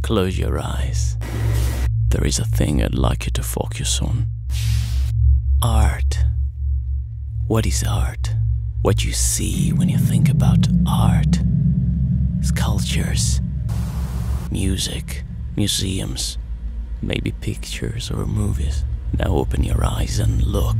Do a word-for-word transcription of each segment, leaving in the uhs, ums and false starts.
Close your eyes. There is a thing I'd like you to focus on. Art. What is art? What you see when you think about art. Sculptures, music, museums, maybe pictures or movies. Now open your eyes and look.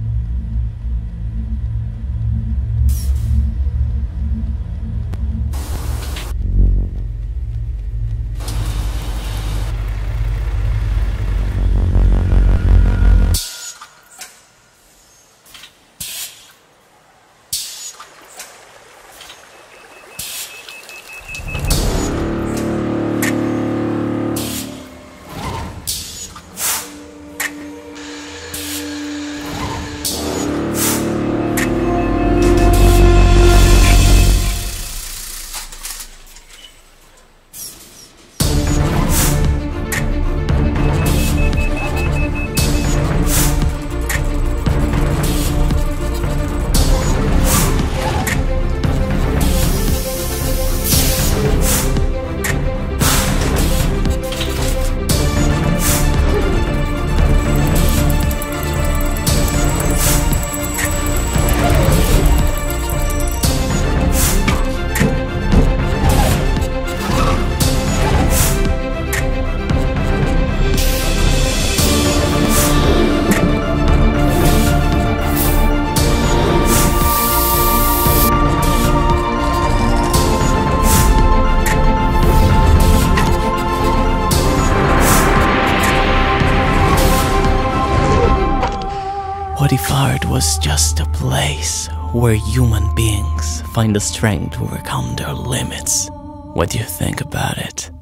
What if art was just a place where human beings find the strength to overcome their limits? What do you think about it?